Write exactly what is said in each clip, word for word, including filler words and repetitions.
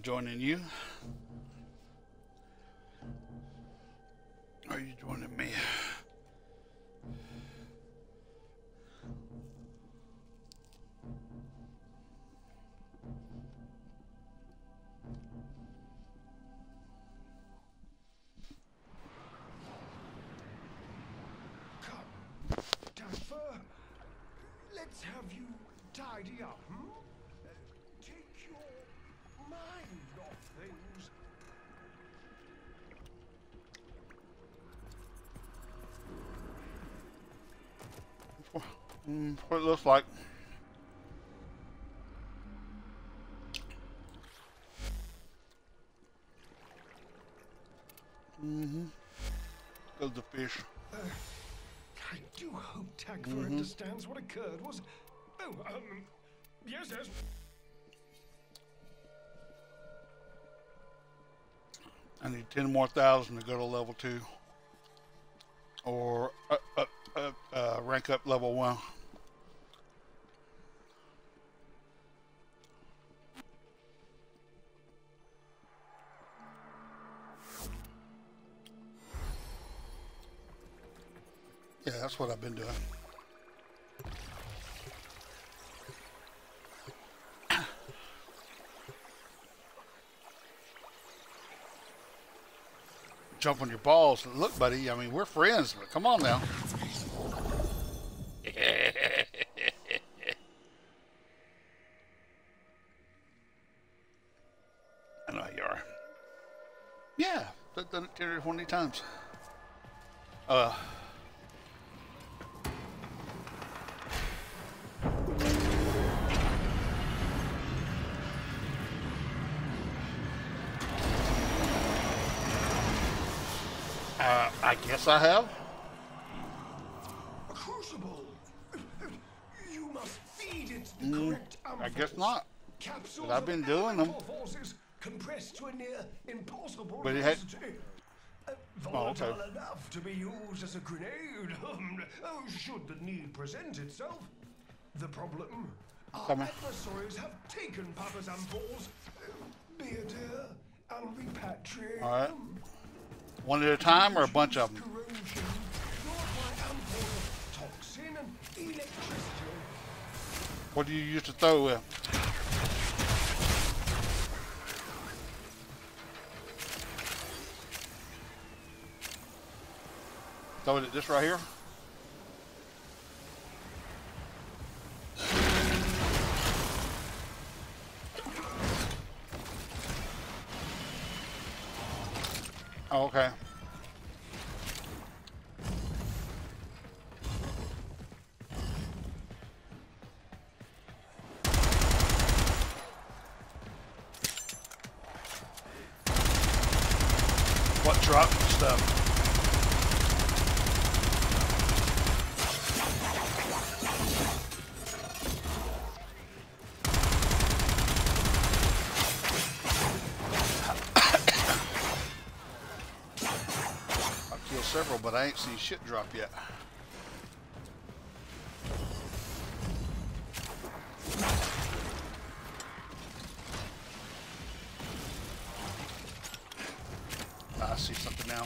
joining you? Are you joining me? Come, Dapper. Let's have you tidy up, hmm? Take your mind off things. Mm, what it looks like. Mm-hmm. Goes the fish. Uh, I do hope Tagfer Mm-hmm. understands what occurred was... Oh, um... Yes, yes. I need ten more thousand to go to level two. Or uh, uh, uh, uh, rank up level one. Yeah, that's what I've been doing. Jump on your balls. Look, buddy, I mean, we're friends, but come on now. I know how you are. Yeah, I've done it ten or twenty times. Uh... Uh, I guess I have. A crucible. You must feed it the Mm, correct I guess ampoules. not. Capsules But I've been of doing them. elemental forces compressed to a near impossible But it had- density. Uh, Oh, okay. volatile enough to be used as a grenade. Oh, should the need present itself. The problem: our Come here. adversaries have taken Papa's ampoules. Be it here and repatriate All right. them. One at a time or a bunch of them? Corrosion, brought by ampoules of toxin and electricity. What do you use to throw with? Throw it at this right here? Oh, okay. What dropped and stuff? I've killed several, but I ain't seen shit drop yet. I see something now.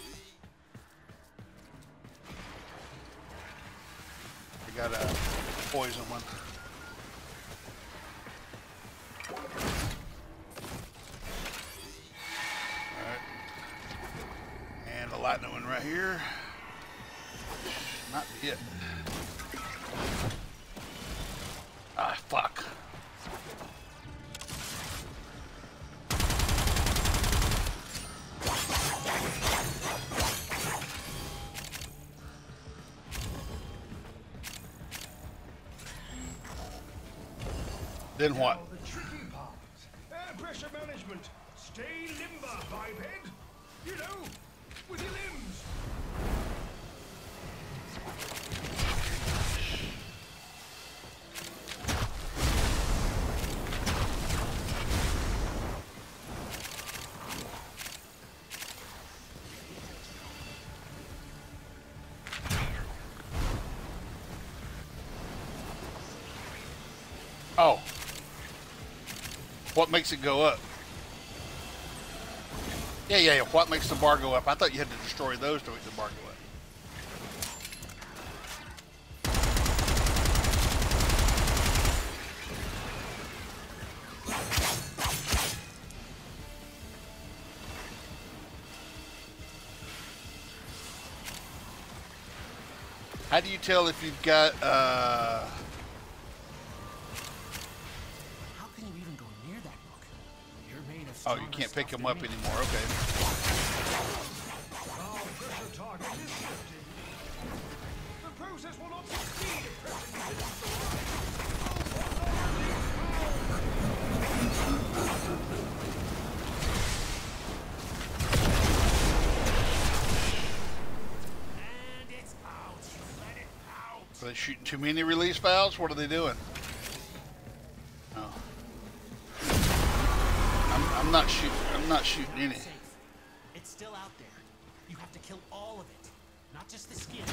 I got a poison one. Alright. And a lightning one right here. Might be it. Ah, fuck. Then what? Now the tricky part. Air pressure management. Stay limber, biped. You know, with your limbs. Oh. What makes it go up? Yeah, yeah, yeah. What makes the bar go up? I thought you had to destroy those to make the bar go up. How do you tell if you've got, uh... How can you even go near that book? You're made of Oh, you can't pick them up anymore. Okay. Our pressure target is shifting. The process will not succeed if pressing isn't the And it's out. You let it out. Are they shooting too many release valves? What are they doing? Oh. I'm, I'm not shooting. I'm not shooting any. Safe. It's still out there. You have to kill all of it, not just the skin.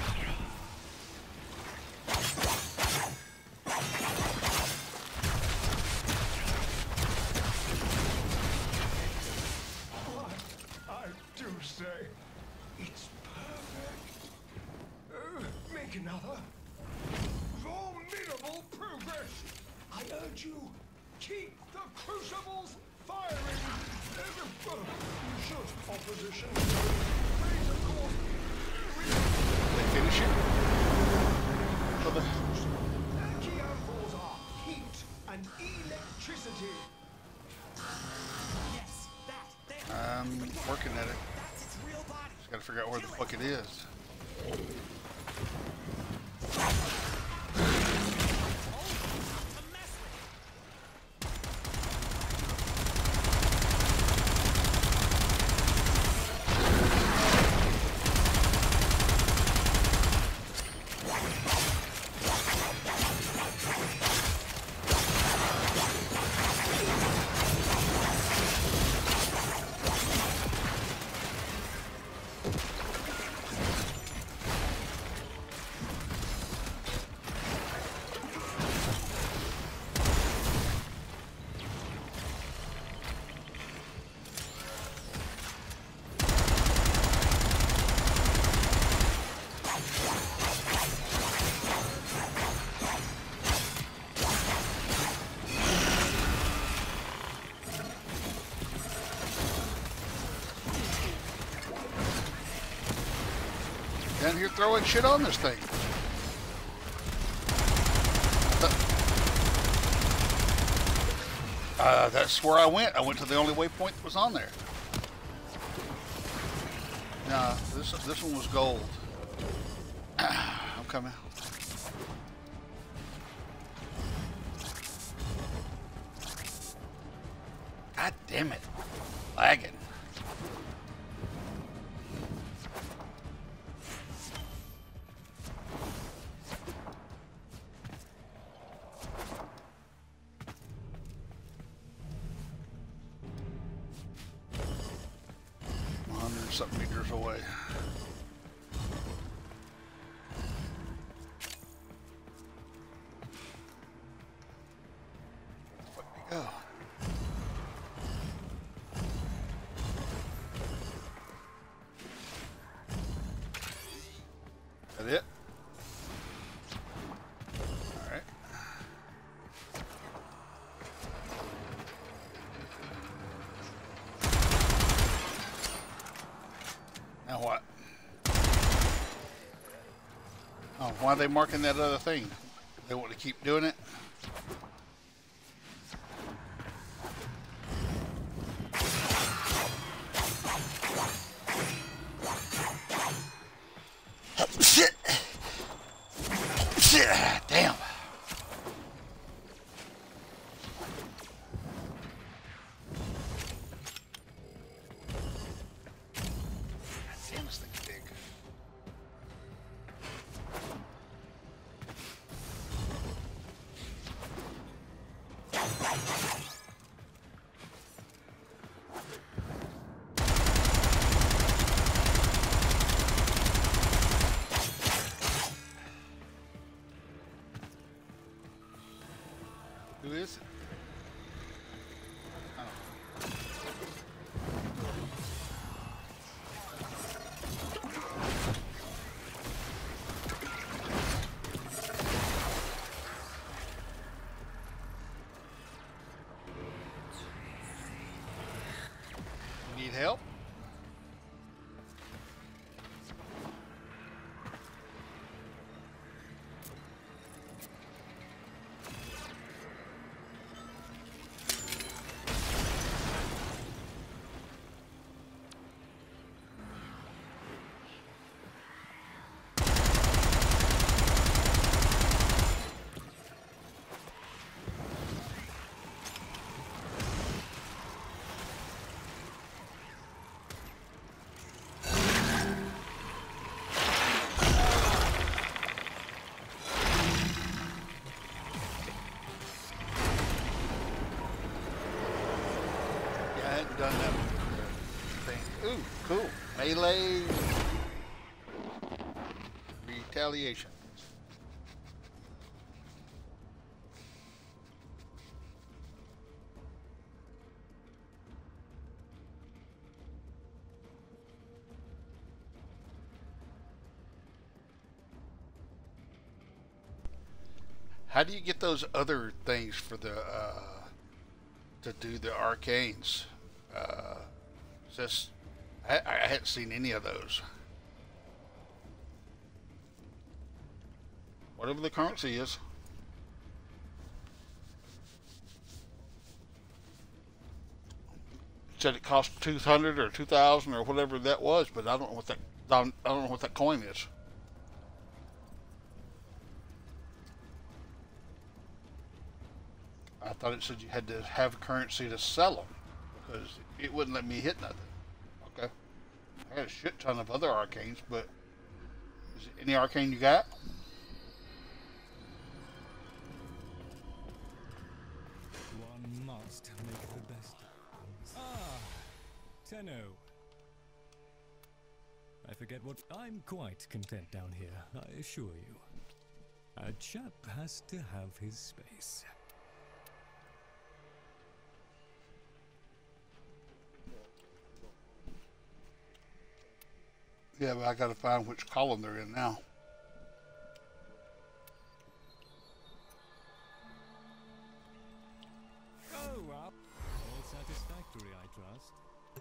I do say, it's perfect. Uh, make another. Formidable progress. I urge you, keep the crucibles firing. Uh, uh, should opposition raise, of course. They finish it? For the... Key ampoules are heat and electricity. Yes, that, there. I'm working at it. That's its real body. Just gotta figure out where the fuck it is. To mess with. Down here throwing shit on this thing. Uh, that's where I went. I went to the only waypoint that was on there. Nah, this this one was gold. I'm coming. God damn it. Lagging. Something meters away. Where the fuck did he go? That it? All right. Now what? Oh, why are they marking that other thing? They want to keep doing it? Shit! Shit! Damn! Damn, this thing's big. Who is it? Oh. help? Done that thing. Ooh, cool. Melee retaliation. How do you get those other things for the uh, to do the arcanes? Uh, just I, I hadn't seen any of those. Whatever the currency is. It said it cost two hundred or two thousand or whatever that was, but I don't know what that I don't know what that coin is. I thought it said you had to have currency to sell them, because it wouldn't let me hit nothing. Okay. I got a shit ton of other arcanes, but is it any arcane you got? One must make the best. Ah, Tenno. I forget what... I'm quite content down here, I assure you. A chap has to have his space. Yeah, but I gotta find which column they're in now. Oh, well. All satisfactory, I trust.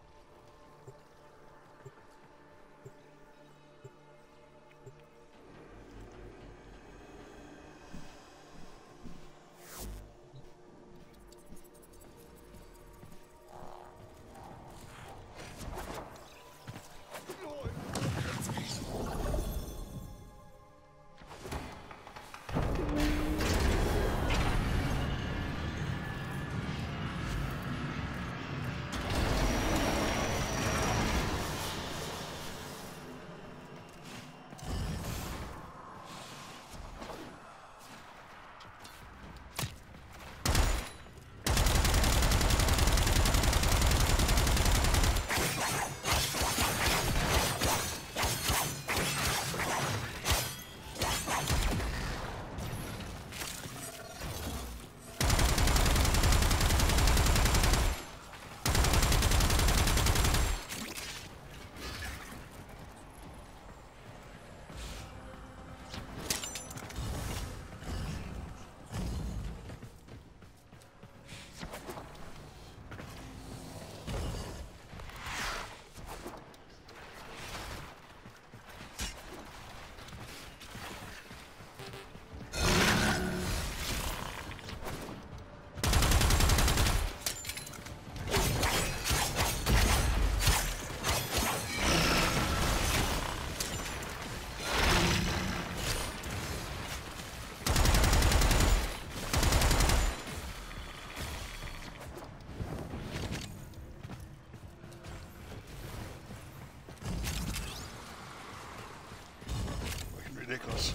Ridiculous.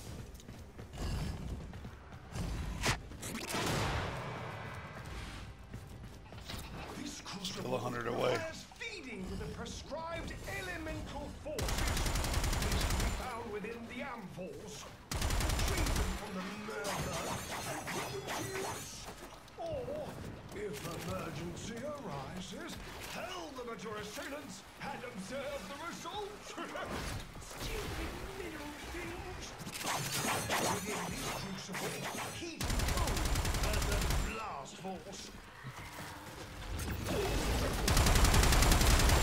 This Still a hundred away. requires feeding with the prescribed elemental forces. These can be found within the amphols. Retrieve them from the murder and put them to use. Or, if emergency arises, tell them at your assailants and observe the results. Stupid little things. Within this crucible, heat and cold as a blast force.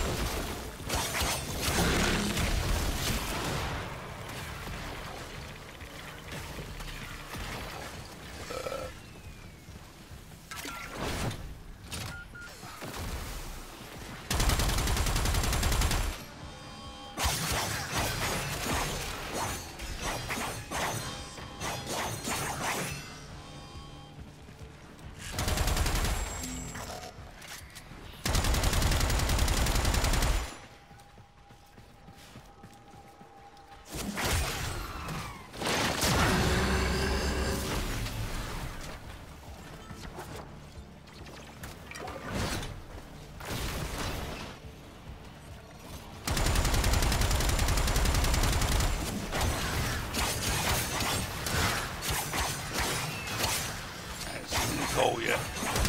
coal yet.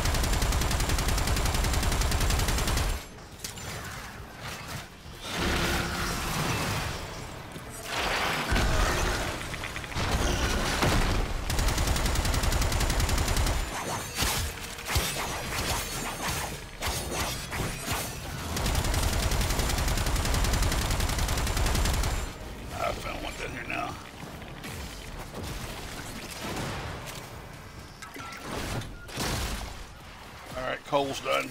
I found one down here now. Alright, coal's done.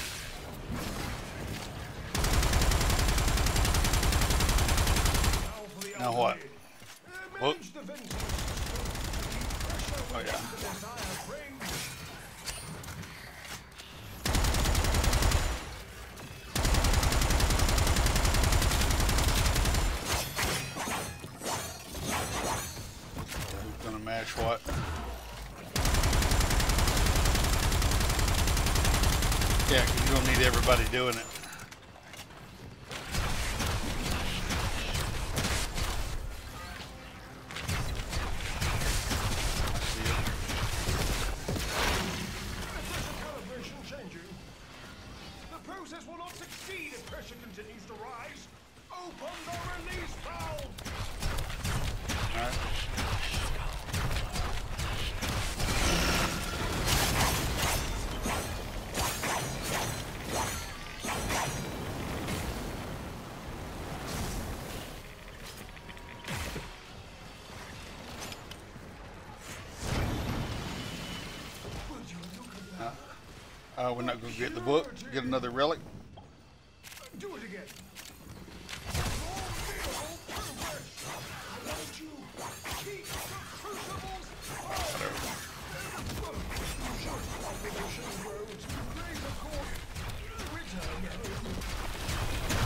Now what? Whoop. Oh yeah. Who's gonna mash what? Yeah, 'cause you don't need everybody doing it. I see it. Calibration changing. The process will not succeed if pressure continues to rise. Open the release valve. All right. Would you look at that? Uh, we're not going to get the book, get another relic. Do it again. Formidable progress. Won't you keep the crucibles on? Should population grow to greater court, return home.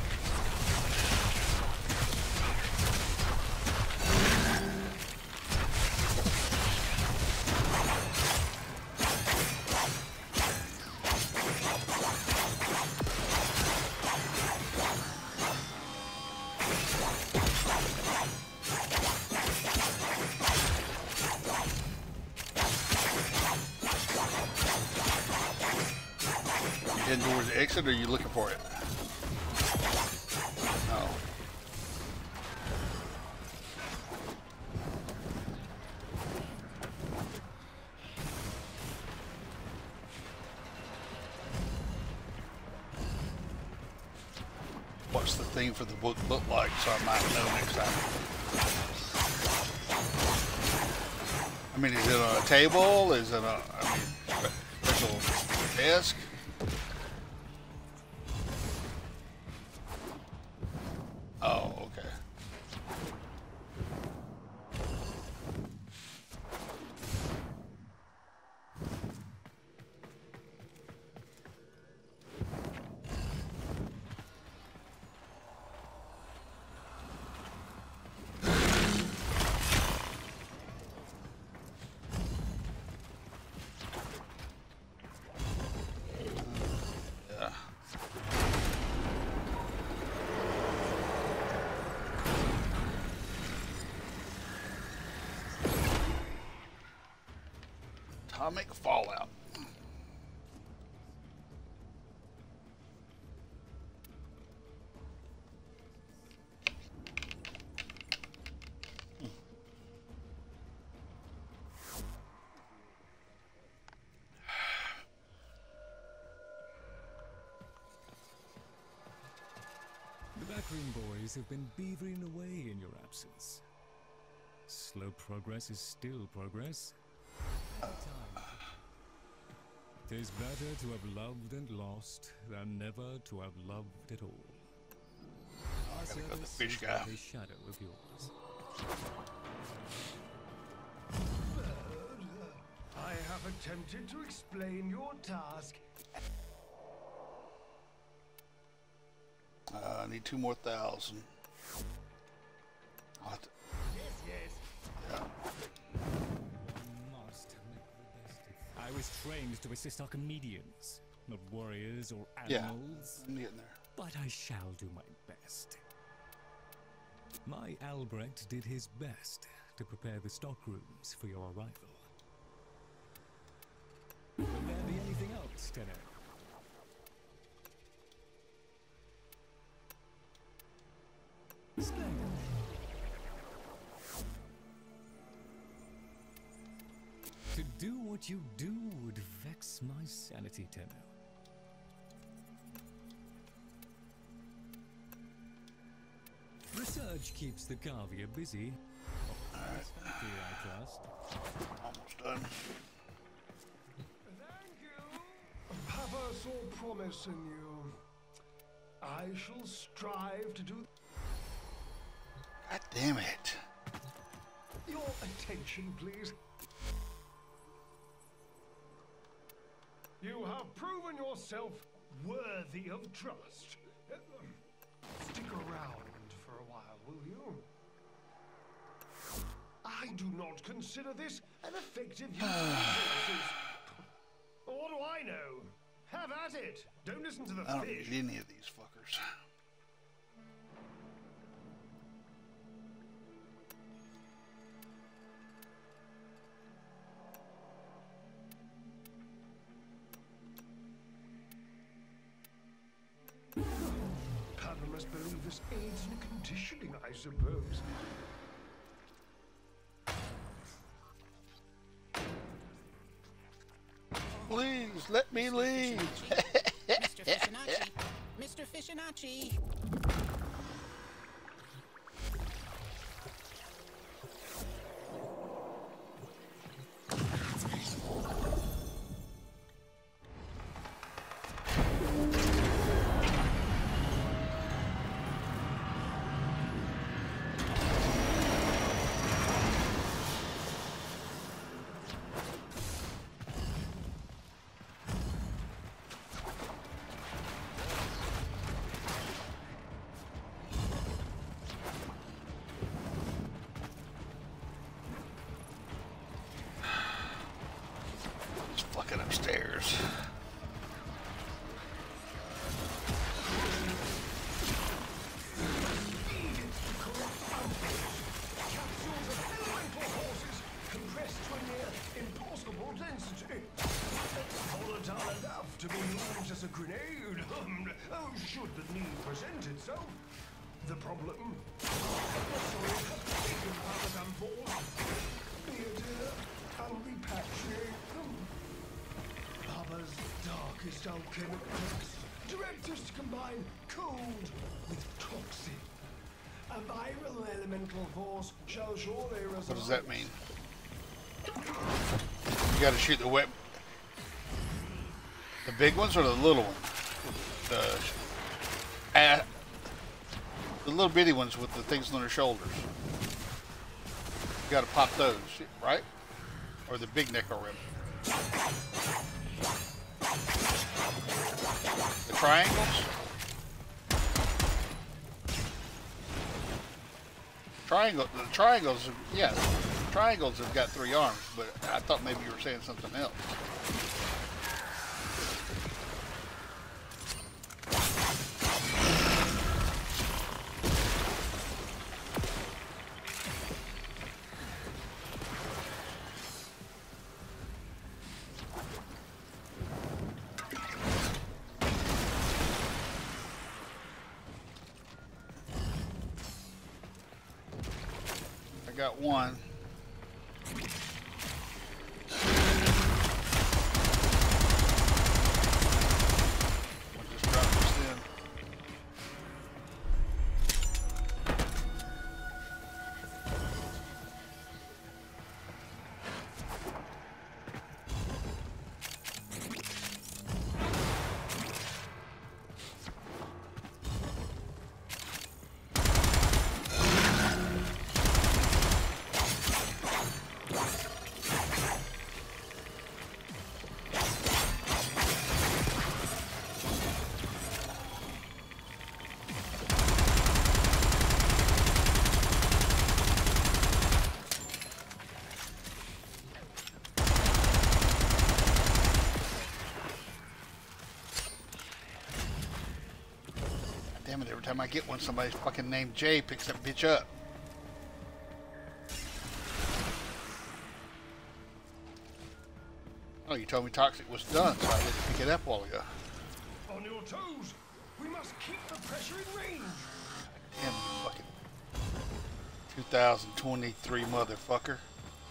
You heading towards the exit, or are you looking for it? Oh. What's the theme for the book look like, so I might know next time? I mean, is it on a table? Is it a, I mean, special desk? Oh, okay. Yeah. Atomic fallout. The backroom boys have been beavering away in your absence. Slow progress is still progress. Time. It is better to have loved and lost than never to have loved at all. Our gotta go to the service fish is guy. but a shadow of yours. I have attempted to explain your task. Uh, I need two more thousand. I'll have to- Yes, yes. yeah. One must make the best of- I was trained to assist our comedians, not warriors or Yeah. animals. I'm getting there. But I shall do my best. My Albrecht did his best to prepare the stockrooms for your arrival. Tenno. Splendid. To do what you do would vex my sanity, Tenno. Research keeps the Carvia busy. Satisfactory, I trust. Almost done. Thank you. Papa saw promise in you. I shall strive to do. God damn it. Your attention, please. You have proven yourself worthy of trust. Stick around for a while, will you? I do not consider this an effective use of resources. What do I know? Have at it. Don't listen to the I don't fish. need any of these fuckers. Papa must believe this aids in conditioning, I suppose. Please let me leave. Mister Fishinacci. Mister Fishinacci. It's fucking upstairs. Capsules of elemental forces compressed to a near impossible density. Volatile enough to be used as a grenade. Oh, should the need present itself. The problem? Sorry, taken Papa's ampholes. Be it uh, and repatriate them. Papa's darkest alchemics direct us to combine cold with toxic. A viral elemental force shall surely result. What does that mean? You gotta shoot the whip. The big ones or the little ones? The, uh, the little bitty ones with the things on their shoulders. You gotta pop those, right? Or the big Necrorim. The triangles? Triangle, the triangles, yeah, triangles have got three arms, but I thought maybe you were saying something else. I got one. We'll just drop this in. Damn it, every time I get one, somebody's fucking named Jay picks that bitch up. Oh, you told me toxic was done, so I didn't pick it up a while ago. On your toes! We must keep the pressure in range! Damn you fucking two thousand twenty-three motherfucker.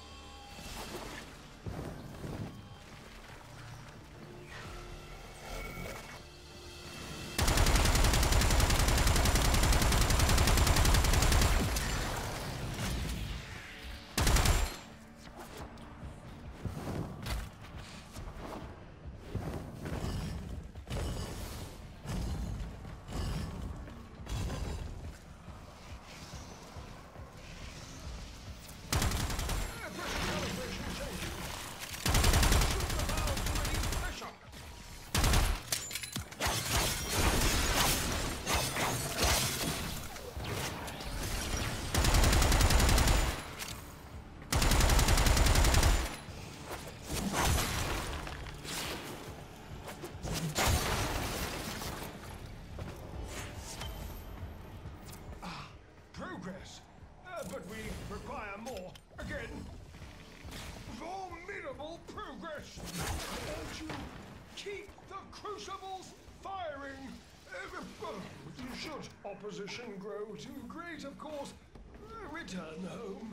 Progress, uh, but we require more. Again, formidable progress. I urge you, keep the crucibles firing. Uh, should opposition grow too great, of course, uh, return home.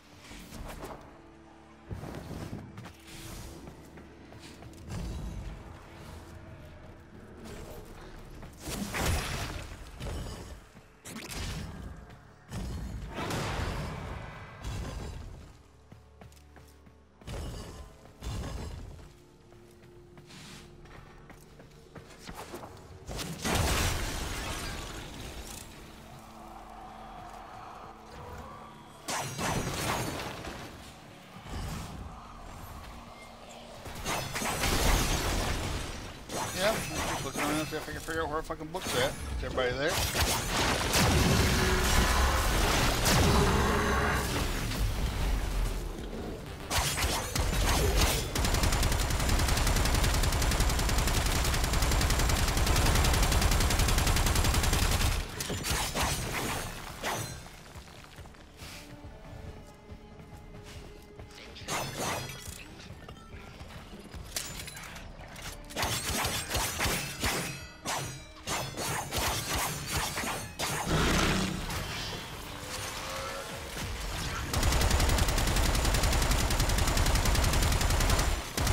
Yeah, I'm just looking around and see if I can figure out where a fucking book's at. Is everybody there?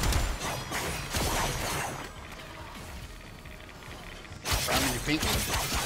Pinky?